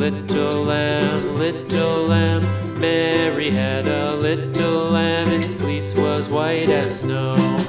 little lamb, little lamb. Mary had a little lamb, its fleece was white as snow.